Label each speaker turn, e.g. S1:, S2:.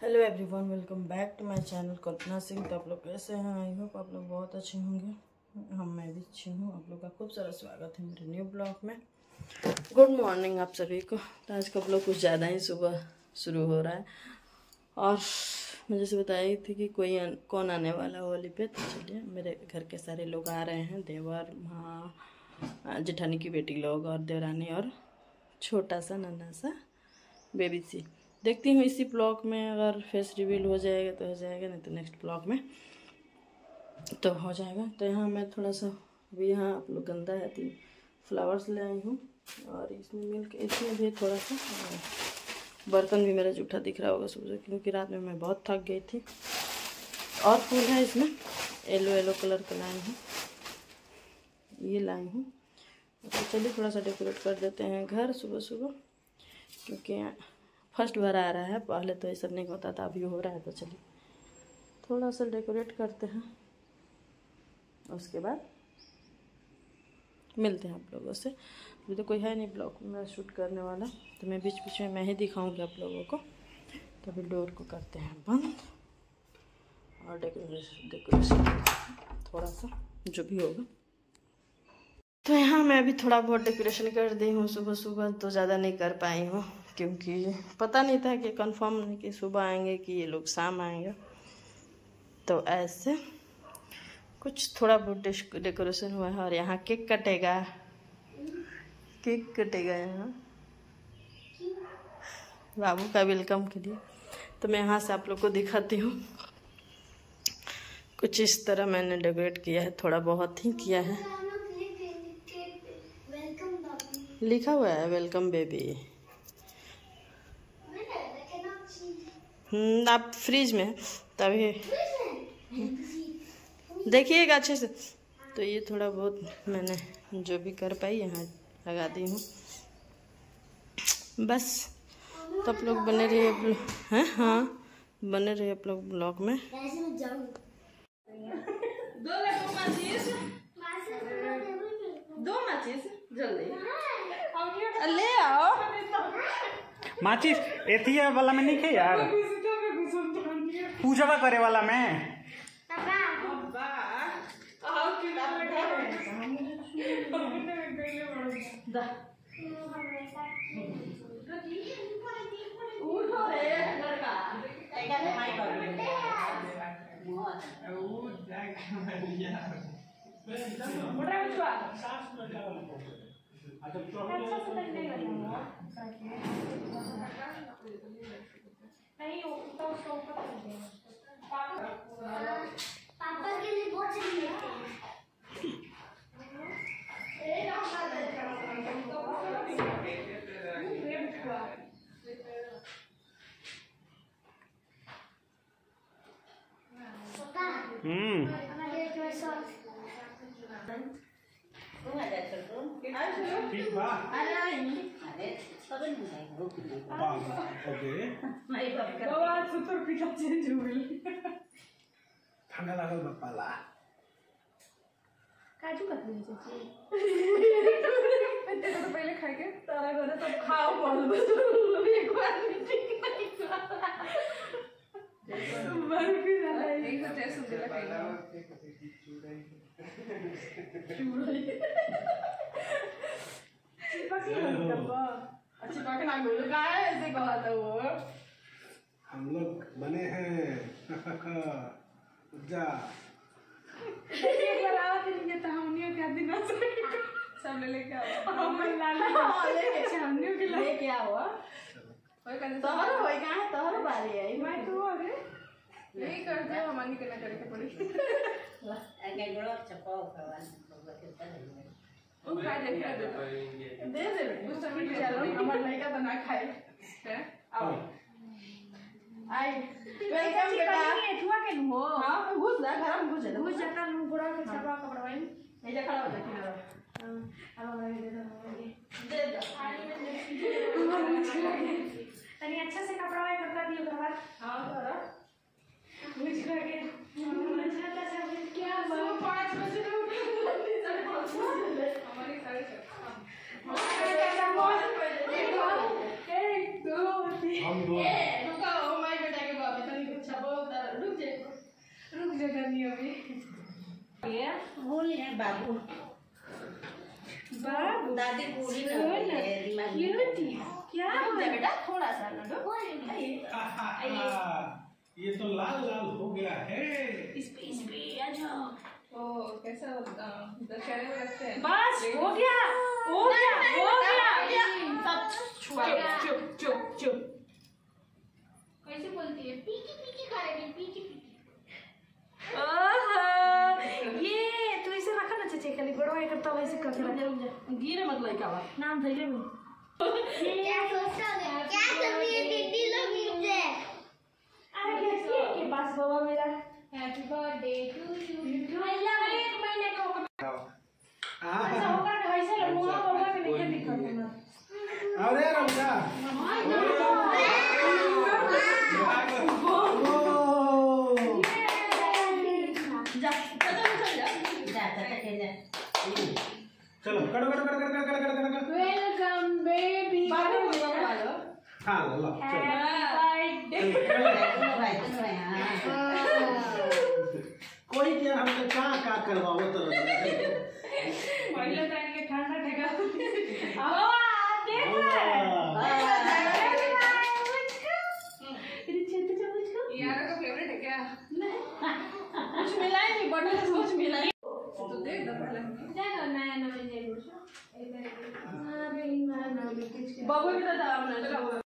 S1: Hello everyone, welcome back to my channel Kalpana Singh. तो आप लोग कैसे हैं? आई होप आप लोग बहुत अच्छे होंगे। मैं भी अच्छी हूँ। आप लोग का खूब सारा स्वागत है मेरे न्यू ब्लॉग में। गुड मॉर्निंग आप सभी को। तो आज का ब्लॉग कुछ ज़्यादा ही सुबह शुरू हो रहा है और मुझे से बताई थी कि कौन आने वाला होली पे। तो चलिए, मेरे घर के सारे लोग आ रहे हैं, देवर, माँ, जेठानी की बेटी लोग और देवरानी और छोटा सा नन्हा सा बेबी सी। देखती हूँ इसी ब्लॉग में अगर फेस रिवील हो जाएगा तो हो जाएगा, नहीं तो नेक्स्ट ब्लॉग में तो हो जाएगा। तो यहाँ मैं थोड़ा सा अभी यहाँ आप लोग गंदा है 3 फ्लावर्स ले आई हूँ और इसमें मिल्क, इसमें भी थोड़ा सा बर्तन भी मेरा जूठा दिख रहा होगा सुबह, क्योंकि रात में मैं बहुत थक गई थी। और फूल है इसमें येलो कलर का लाई हूँ, ये लाई हूँ। तो चलिए थोड़ा सा डेकोरेट कर देते हैं घर सुबह सुबह, क्योंकि फर्स्ट बार आ रहा है। पहले तो ये सब नहीं होता था, अभी हो रहा है। तो चलिए थोड़ा सा डेकोरेट करते हैं, उसके बाद मिलते हैं आप लोगों से। अभी तो कोई है नहीं ब्लॉग में शूट करने वाला, तो मैं बीच बीच में मैं ही दिखाऊंगी आप लोगों को। तो अभी डोर को करते हैं बंद और डेकोरेशन थोड़ा सा जो भी होगा। तो यहाँ मैं अभी थोड़ा बहुत डेकोरेशन कर दी हूँ सुबह सुबह। तो ज़्यादा नहीं कर पाई हूँ, क्योंकि पता नहीं था कि कंफर्म नहीं कि सुबह आएंगे कि ये लोग शाम आएंगे। तो ऐसे कुछ थोड़ा बहुत डेकोरेशन हुआ है। और यहाँ केक कटेगा, यहाँ बाबू का वेलकम के लिए। तो मैं यहाँ से आप लोग को दिखाती हूँ। कुछ इस तरह मैंने डेकोरेट किया है, थोड़ा बहुत ही किया है। लिखा हुआ है वेलकम बेबी। आप फ्रिज में तभी देखिएगा अच्छे से। तो ये थोड़ा बहुत मैंने जो भी कर पाई यहाँ लगा दी हूँ बस। तो आप लोग बने रहिए हैं, हाँ बने रहिए आप लोग ब्लॉग में। दो माचिस जल्दी ले आओ।
S2: माचिस एथिया वाला में नहीं है यार, पूजा करे वाला में।
S3: पापा के लिए बहुत चीज लेते हैं।
S2: ठंडा लागल बापाला
S3: काजू कतली तो पहले खा के तारा घर सब खाओ बोल एक बार ठीक नहीं बर्फी वाला एक तो टेस्ट दिला खाइला चिपकी नहीं करबा। अच्छा पाके ना बोलो का है ऐसे कहा था वो।
S4: हम लोग बने हैं जा
S3: एक बार आओ तो नहीं तो हमनियों के दिन सब ले लेके आओ। हम लाला लेके हमनियों के लेके आओ। ओए कर तोहर होई का है, तोहर बारी है। मैं तो अरे यही कर दे, हमनी के ना करे के पड़ी। आगे बड़ा चपाओ करवान तो बचता है। ओ खा दे कुछ समय चलो हमार लड़का तो ना खाए है। आओ आई वेलकम बेटा। थुआ के हो हां घुस जा घर में, घुस जाता मुंह पूरा के छपा कपड़ा वाइन नहीं जा खड़ा हो जा किनारा। अब मैं दे दो तनी अच्छा से कपड़ा वाइन करता दियो घर बार। हां करो मुझ के अच्छा सब क्या 5 बजे हमारी सारे हम दो
S1: बाबू
S3: बाबू
S1: दादी पूरी
S3: क्या
S1: बेटा थोड़ा सा लड्डू
S4: ये तो लाल लाल हो गया है।
S1: इस पे आ जाओ।
S3: ओ कैसा दशहरे में लगते हैं।
S1: बस हो गया सब चुप चुप
S3: कैसे बोलती है पीकी पीकी करेगी पीकी पीकी।
S1: ओहो ये तू इसे रखा ना चाचे खाली बड़ो है करता वैसे कर रहा गिरे मत लइका बा नाम धइले में
S5: क्या सोचता है क्या कर रही है दीदी लोग मुझे
S1: अरे कैसे के पास बाबा मेरा
S3: हैप्पी बर्थडे टू यू।
S1: भैया एक महीने का ऐसा होगा कि वैसे लमुआ होगा कि नहीं दिक्कत है ना
S4: अरे रमजा चलो करो करो करो करो करो करो करो करो।
S3: Welcome baby.
S1: बाबू बोला लो
S4: हाँ लो कोई क्या हमने का करवाओ तो
S3: पहले टाइम के ठंडा ठेका
S1: आओ देख
S3: यार का फेवरेट है क्या?
S1: कुछ मिला है नहीं बटन से कुछ मिला है
S3: तो देख दो पहले
S1: देखो नया नया जरूर
S3: बाबू भी तो दाम ना लगा हुआ